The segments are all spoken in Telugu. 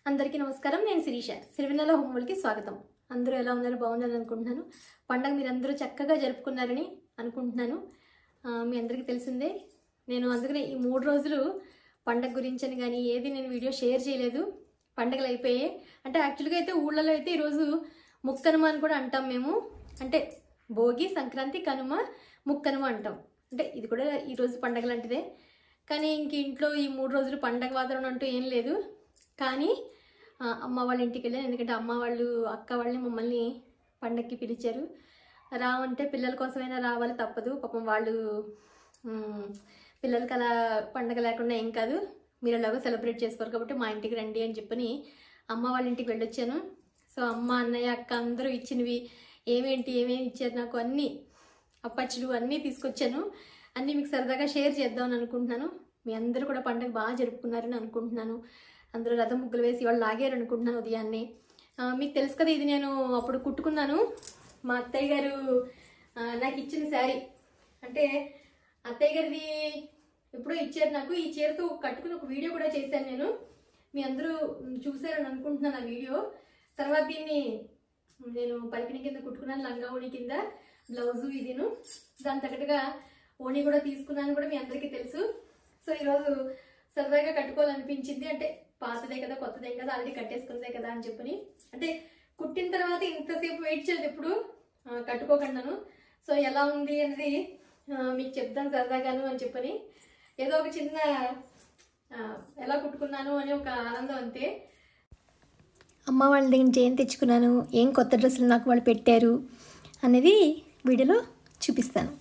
అందరికీ నమస్కారం. నేను శిరీష. సిరివెన్నెల హోమ్‌కి స్వాగతం. అందరూ ఎలా ఉన్నారు? బాగున్నారని అనుకుంటున్నాను. పండగ మీరందరూ చక్కగా జరుపుకున్నారని అనుకుంటున్నాను. మీ అందరికీ తెలిసిందే. నేను అందుకనే ఈ 3 రోజులు పండగ గురించని కానీ ఏది నేను వీడియో షేర్ చేయలేదు. పండగలు అయిపోయాయి. అంటే యాక్చువల్గా అయితే ఊళ్ళలో అయితే ఈరోజు ముక్కనుమ అని కూడా అంటాం మేము. అంటే భోగి, సంక్రాంతి, కనుమ, ముక్కనుమ అంటాం. అంటే ఇది కూడా ఈరోజు పండగ లాంటిదే. కానీ ఇంక ఇంట్లో ఈ 3 రోజులు పండగ వాతావరణం అంటూ ఏం లేదు. కానీ అమ్మ వాళ్ళ ఇంటికి వెళ్ళాను. ఎందుకంటే అమ్మ వాళ్ళు, అక్క వాళ్ళని మమ్మల్ని పండగకి పిలిచారు. రావంటే పిల్లల కోసమైనా రావాలి, తప్పదు. పాపం వాళ్ళు పిల్లలకి అలా పండగ లేకుండా ఏం కాదు, మీరు ఎలాగో సెలబ్రేట్ చేసుకోరు కాబట్టి మా ఇంటికి రండి అని చెప్పని అమ్మ వాళ్ళ ఇంటికి వెళ్ళొచ్చాను. సో అమ్మ, అన్నయ్య, అక్క అందరూ ఇచ్చినవి ఏమేమి ఇచ్చారు నాకు అన్నీ అప్పచ్చులు అన్నీ తీసుకొచ్చాను. అన్నీ మీకు సరదాగా షేర్ చేద్దామని అనుకుంటున్నాను. మీ అందరూ కూడా పండుగ బాగా జరుపుకున్నారని అనుకుంటున్నాను. అందరూ రథం ముగ్గులు వేసి వాళ్ళు లాగారు అనుకుంటున్నాను ఉదయాన్నే. మీకు తెలుసు కదా, ఇది నేను అప్పుడు కుట్టుకున్నాను. మా అత్తయ్య గారు నాకు ఇచ్చిన శారీ. అంటే అత్తయ్య గారిది ఎప్పుడో ఇచ్చారు నాకు. ఈ చీరతో కట్టుకుని ఒక వీడియో కూడా చేశాను నేను. మీ అందరూ చూసారని అనుకుంటున్నాను ఆ వీడియో. తర్వాత దీన్ని నేను పైపిని కింద కుట్టుకున్నాను, లంగా ఓణి కింద బ్లౌజు ఇదిను. దాని తగ్గట్టుగా ఓణి కూడా తీసుకున్నాను కూడా మీ అందరికీ తెలుసు. సో ఈరోజు సరదాగా కట్టుకోవాలనిపించింది. అంటే పాతదే కదా, కొత్తదేం కదా, ఆల్రెడీ కట్టేసుకుందే కదా అని చెప్పని. అంటే కుట్టిన తర్వాత ఇంతసేపు వెయిట్ చేయలేదు ఎప్పుడు కట్టుకోకుండాను. సో ఎలా ఉంది అనేది మీకు చెప్తాను సరదాగాను అని చెప్పని. ఏదో ఒక చిన్న ఎలా కుట్టుకున్నాను అనే ఒక ఆనందం అంతే. అమ్మ వాళ్ళ దగ్గర నుంచి ఏం తెచ్చుకున్నాను, ఏం కొత్త డ్రెస్సులు నాకు వాళ్ళు పెట్టారు అనేది వీడియోలో చూపిస్తాను.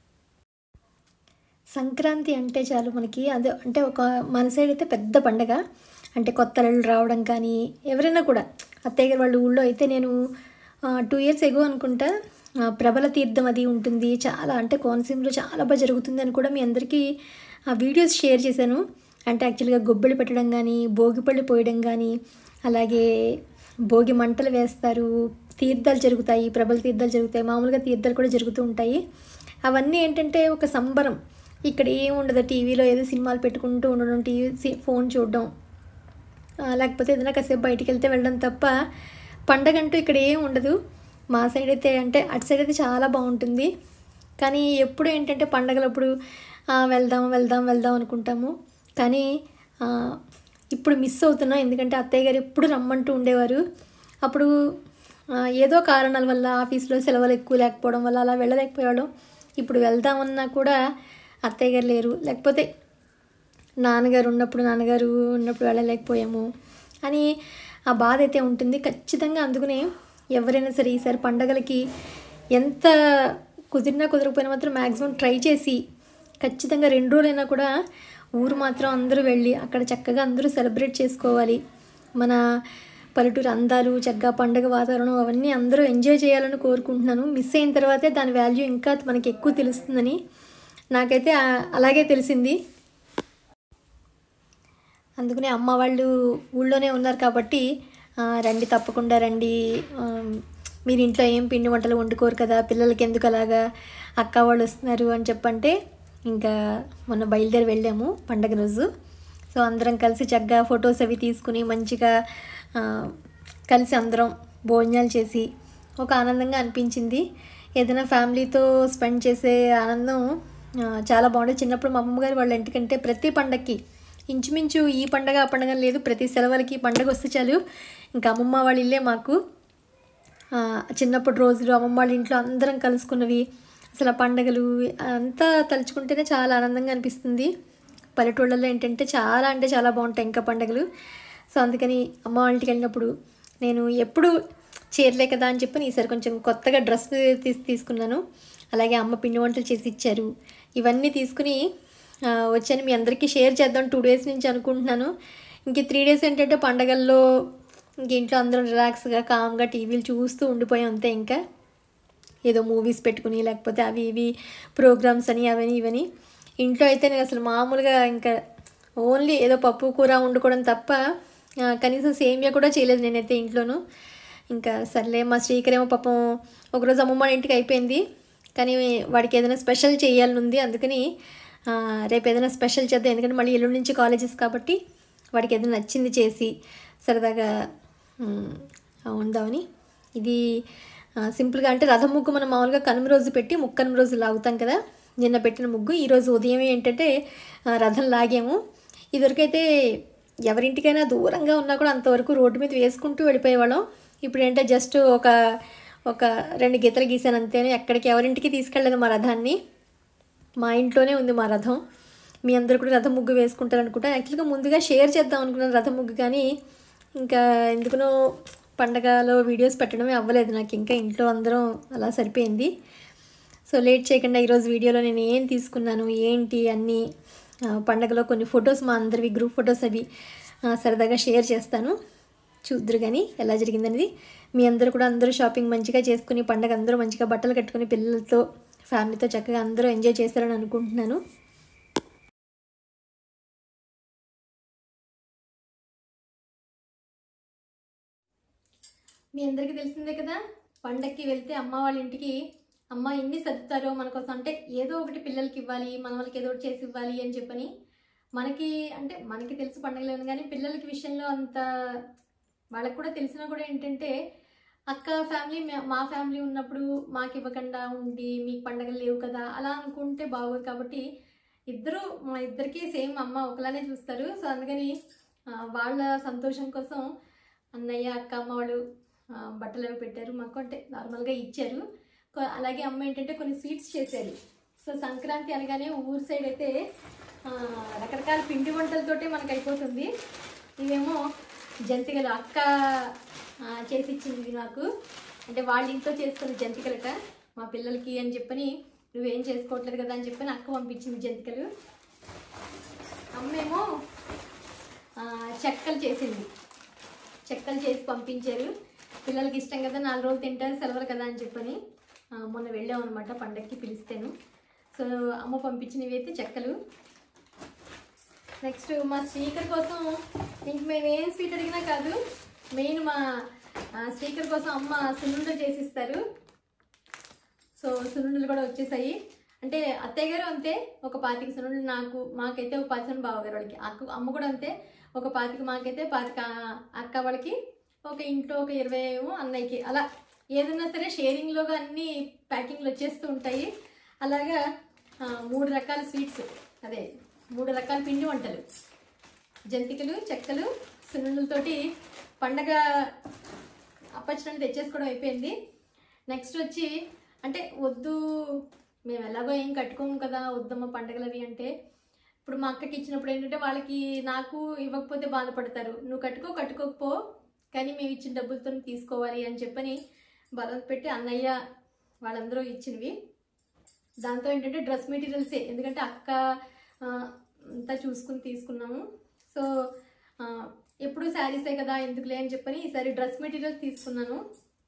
సంక్రాంతి అంటే చాలు మనకి అదే, అంటే ఒక మన సైడ్ అయితే పెద్ద పండగ. అంటే కొత్త అల్లుళ్ళు రావడం కానీ, ఎవరైనా కూడా అత్తయ్య గారు వాళ్ళ ఊళ్ళో అయితే నేను 2 years ఎగో అనుకుంటా ప్రబల తీర్థం అది ఉంటుంది. చాలా అంటే కోనసీమలో చాలా బాగా జరుగుతుంది అని కూడా మీ అందరికీ ఆ వీడియోస్ షేర్ చేశాను. అంటే యాక్చువల్గా గొబ్బెలు పెట్టడం కానీ, భోగిపళ్ళు పోయడం కానీ, అలాగే భోగి మంటలు వేస్తారు, తీర్థాలు జరుగుతాయి, ప్రబల తీర్థాలు జరుగుతాయి, మామూలుగా తీర్థాలు కూడా జరుగుతూ ఉంటాయి. అవన్నీ ఏంటంటే ఒక సంబరం. ఇక్కడ ఏముండదు, టీవీలో ఏదో సినిమాలు పెట్టుకుంటూ ఉండడం, ఫోన్ చూడడం, లేకపోతే ఏదైనా కాసేపు బయటికి వెళ్తే వెళ్ళడం తప్ప పండగ అంటూ ఇక్కడ ఏం ఉండదు. మా సైడ్ అయితే, అంటే అటు సైడ్ అయితే చాలా బాగుంటుంది. కానీ ఎప్పుడు ఏంటంటే పండగలప్పుడు వెళ్దాం వెళ్దాం వెళ్దాం అనుకుంటాము. కానీ ఇప్పుడు మిస్ అవుతున్నాం. ఎందుకంటే అత్తయ్య గారు ఎప్పుడు రమ్మంటూ ఉండేవారు. అప్పుడు ఏదో కారణాల వల్ల ఆఫీస్లో సెలవులు ఎక్కువ లేకపోవడం వల్ల అలా వెళ్ళలేకపోయాడు. ఇప్పుడు వెళ్దామన్నా కూడా అత్తయ్య గారు లేరు, లేకపోతే నాన్నగారు ఉన్నప్పుడు వెళ్ళలేకపోయాము అని ఆ బాధ అయితే ఉంటుంది ఖచ్చితంగా. అందుకనే ఎవరైనా సరే ఈసారి పండగలకి ఎంత కుదిరినా కుదరకపోయినా మాత్రం మ్యాక్సిమం ట్రై చేసి ఖచ్చితంగా 2 రోజులైనా కూడా ఊరు మాత్రం అందరూ వెళ్ళి అక్కడ చక్కగా అందరూ సెలబ్రేట్ చేసుకోవాలి. మన పల్లెటూరు అందాలు, చక్కగా పండగ వాతావరణం అవన్నీ అందరూ ఎంజాయ్ చేయాలని కోరుకుంటున్నాను. మిస్ అయిన తర్వాతే దాని వాల్యూ ఇంకా మనకి ఎక్కువ తెలుస్తుందని నాకైతే అలాగే తెలిసింది. అందుకనే అమ్మ వాళ్ళు ఊళ్ళోనే ఉన్నారు కాబట్టి రండి, తప్పకుండా రండి, మీరు ఇంట్లో ఏం పిండి వంటలు వండుకోరు కదా, పిల్లలకి ఎందుకు అలాగా, అక్క వాళ్ళు వస్తున్నారు అని చెప్పంటే ఇంకా మొన్న బయలుదేరి వెళ్ళాము పండగ రోజు. సో అందరం కలిసి చక్కగా ఫొటోస్ అవి తీసుకుని మంచిగా కలిసి అందరం భోజనాలు చేసి ఒక ఆనందంగా అనిపించింది. ఏదైనా ఫ్యామిలీతో స్పెండ్ చేసే ఆనందం చాలా బాగుంటుంది. చిన్నప్పుడు మా అమ్మగారు వాళ్ళ ఇంటికంటే ప్రతి పండగకి ఇంచుమించు ఈ పండగ ఆ పండగ లేదు, ప్రతి సెలవులకి పండగ వస్తే చాలు ఇంకా అమ్మమ్మ వాళ్ళ ఇల్లే మాకు. చిన్నప్పటి రోజులు అమ్మమ్మ వాళ్ళ ఇంట్లో అందరం కలుసుకున్నవి, అసలు ఆ పండగలు అంతా తలుచుకుంటేనే చాలా ఆనందంగా అనిపిస్తుంది. పల్లెటూళ్ళలో ఏంటంటే చాలా అంటే చాలా బాగుంటాయి ఇంకా పండుగలు. సో అందుకని అమ్మ వాళ్ళ ఇంటికి వెళ్ళినప్పుడు నేను ఎప్పుడు చీరలే కదా అని చెప్పి ఈసారి కొంచెం కొత్తగా డ్రెస్ తీసుకున్నాను. అలాగే అమ్మ పిండి వంటలు చేసి ఇచ్చారు. ఇవన్నీ తీసుకుని వచ్చాను, మీ అందరికీ షేర్ చేద్దాం 2 days నుంచి అనుకుంటున్నాను. ఇంక 3 days ఏంటంటే పండగల్లో ఇంక ఇంట్లో అందరం రిలాక్స్గా కామ్గా టీవీలు చూస్తూ ఉండిపోయాం అంతే. ఇంకా ఏదో మూవీస్ పెట్టుకుని, లేకపోతే అవి ఇవి ప్రోగ్రామ్స్ అని అవని ఇవని. ఇంట్లో అయితే నేను అసలు మామూలుగా ఇంకా ఓన్లీ ఏదో పప్పు కూర వండుకోవడం తప్ప కనీసం సేమియా కూడా చేయలేదు నేనైతే ఇంట్లోనూ. ఇంకా సర్లే, మా శ్రీకరేమో పాపం ఒకరోజు అమ్మమ్మ ఇంటికి అయిపోయింది, కానీ వాడికి ఏదైనా స్పెషల్ చేయాలని ఉంది. అందుకని రేపు ఏదైనా స్పెషల్ చేద్దాం, ఎందుకంటే మళ్ళీ ఎల్లుండి నుంచి కాలేజెస్ కాబట్టి వాడికి ఏదైనా నచ్చింది చేసి సరదాగా ఉందామని. ఇది సింపుల్గా అంటే రథం ముగ్గు మనం మామూలుగా కనుమ రోజు పెట్టి ముక్కనుమ రోజు లాగుతాం కదా, నిన్న పెట్టిన ముగ్గు. ఈరోజు ఉదయం ఏంటంటే రథం లాగాము. ఇదివరకైతే ఎవరింటికైనా దూరంగా ఉన్నా కూడా అంతవరకు రోడ్డు మీద వేసుకుంటూ వెళ్ళిపోయేవాళ్ళం. ఇప్పుడు ఏంటంటే జస్ట్ ఒక 2 గీతలు గీసాను అంతేనే. ఎక్కడికి ఎవరింటికి తీసుకెళ్ళలేదు మా రథాన్ని. మా ఇంట్లోనే ఉంది మా రథం. మీ అందరూ కూడా రథం ముగ్గు వేసుకుంటారనుకుంటా. యాక్చువల్గా ముందుగా షేర్ చేద్దాం అనుకున్నాను రథం ముగ్గు, కానీ ఇంకా ఎందుకునో పండగలో వీడియోస్ పెట్టడమే అవ్వలేదు నాకు. ఇంకా ఇంట్లో అందరం అలా సరిపోయింది. సో లేట్ చేయకుండా ఈరోజు వీడియోలో నేను ఏం తీసుకున్నాను ఏంటి అన్నీ పండగలో కొన్ని ఫొటోస్ మా అందరివి గ్రూప్ ఫొటోస్ అవి సరదాగా షేర్ చేస్తాను. చూద్దరు కానీ ఎలా జరిగిందనేది. మీ అందరూ కూడా అందరూ షాపింగ్ మంచిగా చేసుకుని పండగ అందరూ మంచిగా బట్టలు కట్టుకుని పిల్లలతో ఫ్యామిలీతో చక్కగా అందరూ ఎంజాయ్ చేస్తారని అనుకుంటున్నాను. మీ అందరికీ తెలిసిందే కదా, పండగకి వెళ్తే అమ్మ వాళ్ళ ఇంటికి అమ్మ ఎన్ని సర్దుతారో మన కోసం. అంటే ఏదో ఒకటి పిల్లలకి ఇవ్వాలి, మన వాళ్ళకి ఏదో ఒకటి చేసి ఇవ్వాలి అని చెప్పని మనకి అంటే మనకి తెలుసు పండగలేను, కానీ పిల్లలకి విషయంలో అంత వాళ్ళకి కూడా తెలిసినా కూడా ఏంటంటే అక్క ఫ్యామిలీ మా ఫ్యామిలీ ఉన్నప్పుడు మాకు ఇవ్వకుండా ఉండి మీకు పండగలు లేవు కదా అలా అనుకుంటే బాగోదు. కాబట్టి మా ఇద్దరికి సేమ్ అమ్మ ఒకలానే చూస్తారు. సో అందుకని వాళ్ళ సంతోషం కోసం అన్నయ్య అక్క అమ్మ వాళ్ళు బట్టలు అవి పెట్టారు మాకు, అంటే నార్మల్గా ఇచ్చారు. అలాగే అమ్మ ఏంటంటే కొన్ని స్వీట్స్ చేశారు. సో సంక్రాంతి అనగానే ఊరు సైడ్ అయితే రకరకాల పిండి వంటలతోటే మనకు అయిపోతుంది. ఇవేమో జంతికలు అక్క చేసి ఇచ్చింది నాకు. అంటే వాళ్ళ ఇంట్లో చేసుకున్న జంతికలట మా పిల్లలకి అని చెప్పని, నువ్వేం చేసుకోవట్లేదు కదా అని చెప్పని అక్క పంపించింది జంతికలు. అమ్మేమో చెక్కలు చేసింది, చెక్కలు చేసి పంపించారు. పిల్లలకి ఇష్టం కదా, 4 రోజులు తింటారు సెలవులు కదా అని చెప్పని మొన్న వెళ్ళాం అనమాట పండగకి పిలిస్తేను. సో అమ్మ పంపించినవి అయితే చెక్కలు. నెక్స్ట్ మా స్పీకర్ కోసం ఇంక మేము ఏం స్వీట్ అడిగినా కాదు, మెయిన్ మా స్పీకర్ కోసం అమ్మ సున్నుండలు చేసిస్తారు. సో సున్నుండలు కూడా వచ్చేసాయి. అంటే అత్తయ్య గారు అంతే ఒక 25 సున్నుండలు మాకైతే ఒక 10 సున్నుండలు బావగారు వాళ్ళకి, అమ్మ కూడా అంతే ఒక 25 మాకైతే 25 అక్క వాళ్ళకి, ఒక ఇంట్లో ఒక 20 ఏమో అన్నయ్యకి. అలా ఏదన్నా సరే షేరింగ్లోగా అన్ని ప్యాకింగ్లు వచ్చేస్తూ ఉంటాయి. అలాగా 3 రకాల స్వీట్స్, అదే 3 రకాల పిండి వంటలు, జంతికలు చెక్కలు సున్నుండలతోటి పండగ అప్పచ్చడానికి తెచ్చేసుకోవడం అయిపోయింది. నెక్స్ట్ వచ్చి అంటే వద్దు మేము ఎలాగో ఏం కట్టుకోము కదా వద్దమ్మ పండగలు అవి అంటే, ఇప్పుడు మా అక్కకి ఇచ్చినప్పుడు ఏంటంటే వాళ్ళకి నాకు ఇవ్వకపోతే బాధపడతారు, నువ్వు కట్టుకోకపో కానీ మేము ఇచ్చిన డబ్బులతో తీసుకోవాలి అని చెప్పని బలం పెట్టి అన్నయ్య వాళ్ళందరూ ఇచ్చినవి. దాంతో ఏంటంటే డ్రెస్ మెటీరియల్సే, ఎందుకంటే అక్క అంతా చూసుకుని తీసుకున్నాము. సో ఎప్పుడు శారీసే కదా ఎందుకులే అని చెప్పని ఈసారి డ్రెస్ మెటీరియల్స్ తీసుకున్నాను.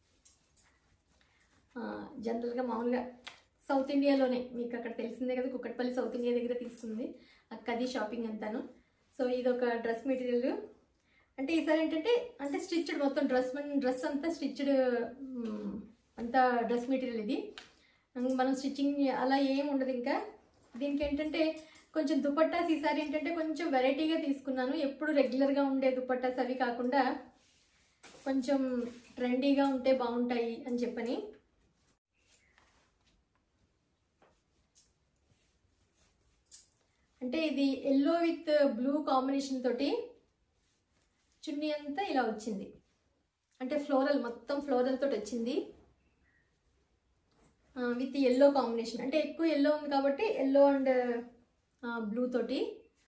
జనరల్గా మామూలుగా సౌత్ ఇండియాలోనే మీకు అక్కడ తెలిసిందే కదా, కుక్కట్పల్లి సౌత్ ఇండియా దగ్గర తీసుకుంది అక్కది షాపింగ్ అంతాను. సో ఇది ఒక డ్రెస్ మెటీరియల్. అంటే ఈసారి ఏంటంటే అంటే స్టిచ్డ్ మొత్తం డ్రెస్ అంతా స్టిచ్డ్ అంతా డ్రెస్ మెటీరియల్. ఇది మనం స్టిచ్చింగ్ అలా ఏం ఉండదు. ఇంకా దీనికి ఏంటంటే కొంచెం దుపట్టాస్ ఈసారి ఏంటంటే కొంచెం వెరైటీగా తీసుకున్నాను. ఎప్పుడు రెగ్యులర్గా ఉండే దుపట్టాస్ అవి కాకుండా కొంచెం ట్రెండీగా ఉంటే బాగుంటాయి అని చెప్పని. అంటే ఇది ఎల్లో విత్ బ్లూ కాంబినేషన్ తోటి చున్నీ అంతా ఇలా వచ్చింది. అంటే ఫ్లోరల్ మొత్తం ఫ్లోరల్ తోటి వచ్చింది విత్ ఎల్లో కాంబినేషన్. అంటే ఎక్కువ ఎల్లో ఉంది కాబట్టి ఎల్లో అండ్ బ్లూ తోటి.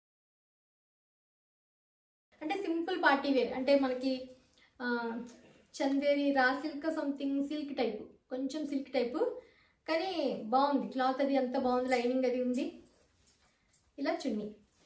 అంటే సింపుల్ పార్టీ వేర్, అంటే మనకి Chanderi raw silk something silk type, కొంచెం సిల్క్ టైపు, కానీ బాగుంది క్లాత్ అది అంతా బాగుంది, లైనింగ్ అది ఉంది. ఇలా చున్నీ.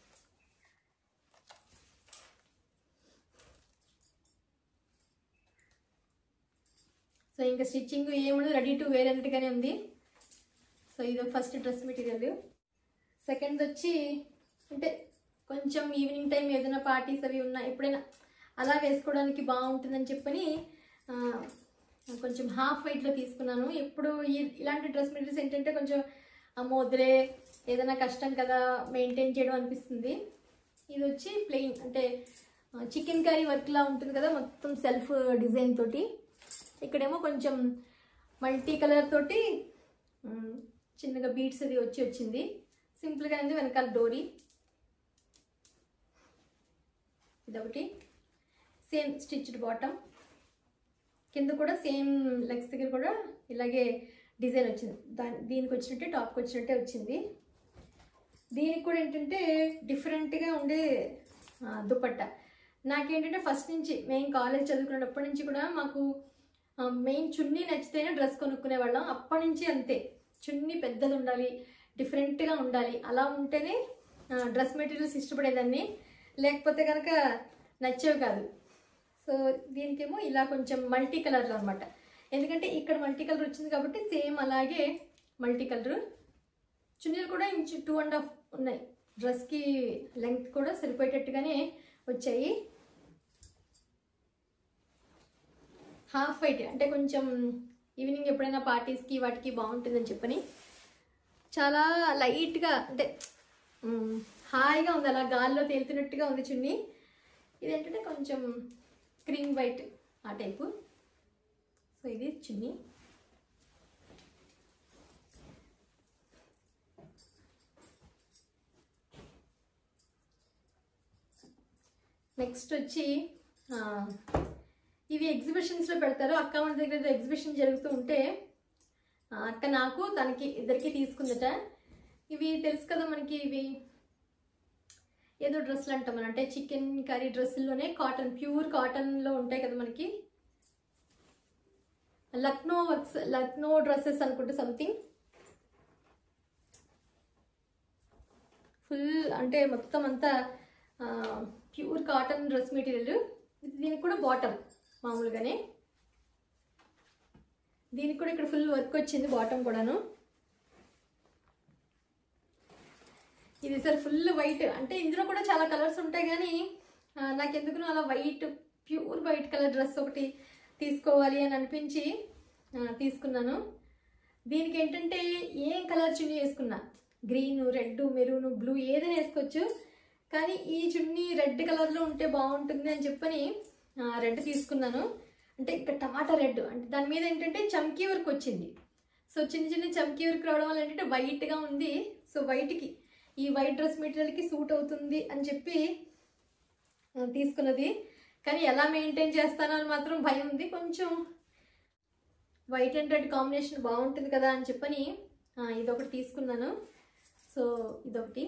సో ఇంకా స్టిచ్చింగ్ ఏముండదు, రెడీ టు వేర్ అన్నట్టుగానే ఉంది. సో ఇది ఫస్ట్ డ్రెస్ మెటీరియల్. సెకండ్ వచ్చి అంటే కొంచెం ఈవినింగ్ టైం ఏదైనా పార్టీస్ అవి ఉన్నా ఎప్పుడైనా అలా వేసుకోవడానికి బాగుంటుందని చెప్పని కొంచెం హాఫ్ వైట్లో తీసుకున్నాను. ఎప్పుడు ఇలాంటి డ్రెస్ మెటీరియల్స్ ఏంటంటే కొంచెం వదిలే ఏదైనా కష్టం కదా మెయింటైన్ చేయడం అనిపిస్తుంది. ఇది వచ్చి ప్లెయిన్, అంటే చికెన్ కర్రీ వర్క్లా ఉంటుంది కదా, మొత్తం సెల్ఫ్ డిజైన్ తోటి. ఇక్కడేమో కొంచెం మల్టీ కలర్ తోటి చిన్నగా బీట్స్ అది వచ్చింది. సింపుల్గా ఉంది. వెనకాల డోరీ ఇదొకటి. Same stitched bottom. కింద కూడా సేమ్ లెగ్స్ దగ్గర కూడా ఇలాగే డిజైన్ వచ్చింది. దీనికి వచ్చినట్టే టాప్కి వచ్చినట్టే వచ్చింది. దీనికి కూడా ఏంటంటే డిఫరెంట్గా ఉండే దుపట్టా. నాకేంటంటే ఫస్ట్ నుంచి మేము కాలేజ్ చదువుకునేటప్పటి నుంచి కూడా మాకు మెయిన్ చున్నీ నచ్చితేనే డ్రెస్ కొనుక్కునే వాళ్ళం. అప్పటి నుంచి అంతే, చున్నీ పెద్దది ఉండాలి, డిఫరెంట్గా ఉండాలి, అలా ఉంటేనే డ్రెస్ మెటీరియల్స్ ఇష్టపడేదాన్ని, లేకపోతే కనుక నచ్చేవి కాదు. సో దీనికేమో ఇలా కొంచెం మల్టీ కలర్లో అనమాట. ఎందుకంటే ఇక్కడ మల్టీ కలర్ వచ్చింది కాబట్టి సేమ్ అలాగే మల్టీ కలర్. చున్నీలు కూడా ఇంచు 2.5 ఉన్నాయి. డ్రెస్కి లెంగ్త్ కూడా సరిపోయేటట్టుగానే వచ్చాయి. హాఫ్ వైట్ అంటే కొంచెం ఈవినింగ్ ఎప్పుడైనా పార్టీస్కి వాటికి బాగుంటుందని చెప్పని చాలా లైట్గా అంటే హాయిగా ఉంది, అలా గాల్లో తేలుతున్నట్టుగా ఉంది చున్నీ. ఇదేంటంటే కొంచెం క్రీమ్ వైట్ ఆ టైపు. సో ఇది చున్నీ. నెక్స్ట్ వచ్చి ఇవి ఎగ్జిబిషన్స్లో పెడతారు. అక్క వాళ్ళ దగ్గర ఏదో ఎగ్జిబిషన్ జరుగుతూ ఉంటే అక్క నాకు తనకి ఇద్దరికి తీసుకుందట. ఇవి తెలుసు కదా మనకి, ఇవి ఏదో డ్రెస్సులు అంటాం మనం, అంటే చికెన్ కర్రీ డ్రెస్సుల్లోనే కాటన్, ప్యూర్ కాటన్లో ఉంటాయి కదా మనకి. లక్నో డ్రెస్సెస్ అనుకుంటే సంథింగ్. ఫుల్ అంటే మొత్తం అంతా ప్యూర్ కాటన్ డ్రెస్ మెటీరియల్. దీనికి కూడా బాటమ్ మామూలుగానే, దీనికి కూడా ఇక్కడ ఫుల్ వర్క్ వచ్చింది బాటమ్ కూడాను. ఇది సార్ ఫుల్ వైట్, అంటే ఇందులో కూడా చాలా కలర్స్ ఉంటాయి కానీ నాకు ఎందుకునో అలా white, pure white colour dress ఒకటి తీసుకోవాలి అని అనిపించి తీసుకున్నాను. దీనికి ఏంటంటే ఏం కలర్ చున్నీ వేసుకున్నా, గ్రీన్, రెడ్, మెరూన్, బ్లూ ఏదైనా వేసుకోవచ్చు. కానీ ఈ చున్నీ రెడ్ కలర్లో ఉంటే బాగుంటుంది అని చెప్పని రెడ్ తీసుకున్నాను. అంటే ఇక్కడ టమాటా రెడ్, అంటే దాని మీద ఏంటంటే చమ్కీ వర్క్ వచ్చింది. సో చిన్న చిన్న చమ్కీ వర్క్ రావడం వల్ల ఏంటంటే వైట్గా ఉంది. సో వైట్కి ఈ వైట్ డ్రెస్ మెటీరియల్కి సూట్ అవుతుంది అని చెప్పి తీసుకున్నది. కానీ ఎలా మెయింటైన్ చేస్తానో అని మాత్రం భయం ఉంది. కొంచెం వైట్ అండ్ రెడ్ కాంబినేషన్ బాగుంటుంది కదా అని చెప్పని ఇదొకటి తీసుకున్నాను. సో ఇదొకటి.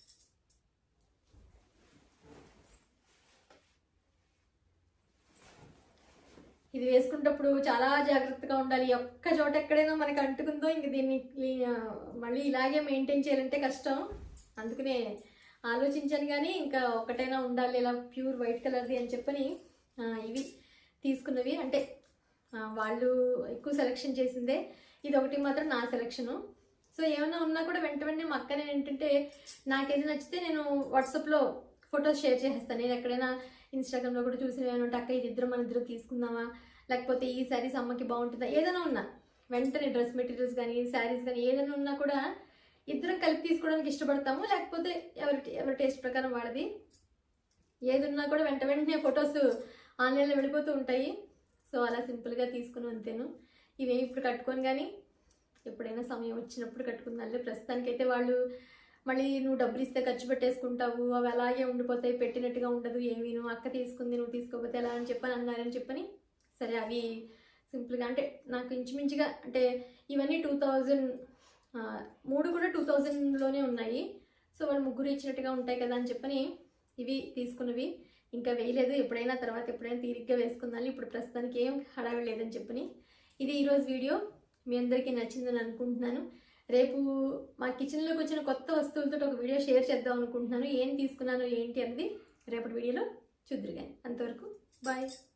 ఇది వేసుకునేటప్పుడు చాలా జాగ్రత్తగా ఉండాలి. ఒక్క చోట ఎక్కడైనా మనకి అంటుకుందో ఇంక దీన్ని మళ్ళీ ఇలాగే మెయింటైన్ చేయాలంటే కష్టం. అందుకనే ఆలోచించాను కానీ ఇంకా ఒకటైనా ఉండాలి ఇలా ప్యూర్ వైట్ కలర్ది అని చెప్పని ఇవి తీసుకున్నవి. అంటే వాళ్ళు ఎక్కువ సెలెక్షన్ చేసిందే, ఇది ఒకటి మాత్రం నా సెలెక్షను. సో ఏమైనా ఉన్నా కూడా వెంట వెంటనే మా అక్కనే ఏంటంటే నాకేది నచ్చితే నేను వాట్సాప్లో ఫొటోస్ షేర్ చేసేస్తాను. నేను ఎక్కడైనా ఇన్స్టాగ్రామ్లో కూడా చూసిన ఏమంటే అక్క ఇది మన ఇద్దరు తీసుకుందామా, లేకపోతే ఈ శారీస్ అమ్మకి బాగుంటుందా, ఏదైనా ఉన్నా వెంటనే డ్రెస్ మెటీరియల్స్ కానీ శారీస్ కానీ ఏదైనా ఉన్నా కూడా ఇద్దరం కలిపి తీసుకోవడానికి ఇష్టపడతాము. లేకపోతే ఎవరి టేస్ట్ ప్రకారం వాళ్ళది. ఏది ఉన్నా కూడా వెంటనే ఫొటోస్ ఆన్లైన్లో వెళ్ళిపోతూ ఉంటాయి. సో అలా సింపుల్గా తీసుకుని అంతేను. ఇవేమి ఇప్పుడు కట్టుకొని కానీ ఎప్పుడైనా సమయం వచ్చినప్పుడు కట్టుకుందాంలే. ప్రస్తుతానికైతే వాళ్ళు మళ్ళీ నువ్వు డబ్బులు ఇస్తే ఖర్చు పెట్టేసుకుంటావు, అవి అలాగే ఉండిపోతాయి, పెట్టినట్టుగా ఉండదు ఏమీ, నువ్వు అక్క తీసుకుంది నువ్వు తీసుకోకపోతే ఎలా అని చెప్పని అన్నారని చెప్పని సరే అవి సింపుల్గా, అంటే నాకు ఇంచుమించుగా అంటే ఇవన్నీ 2000 3 కూడా 2000లోనే ఉన్నాయి. సో వాళ్ళు ముగ్గురు ఇచ్చినట్టుగా ఉంటాయి కదా అని చెప్పని ఇవి తీసుకున్నవి. ఇంకా వేయలేదు, ఎప్పుడైనా తర్వాత ఎప్పుడైనా తీరిగ్గా వేసుకుందాం. ఇప్పుడు ప్రస్తుతానికి ఏం హడావి లేదని చెప్పని ఇది ఈరోజు వీడియో. మీ అందరికీ నచ్చిందని అనుకుంటున్నాను. రేపు మా కిచెన్లోకి వచ్చిన కొత్త వస్తువులతో ఒక వీడియో షేర్ చేద్దాం అనుకుంటున్నాను. ఏం తీసుకున్నాను ఏంటి అనేది రేపటి వీడియోలో చూద్దురు కానీ. అంతవరకు బాయ్.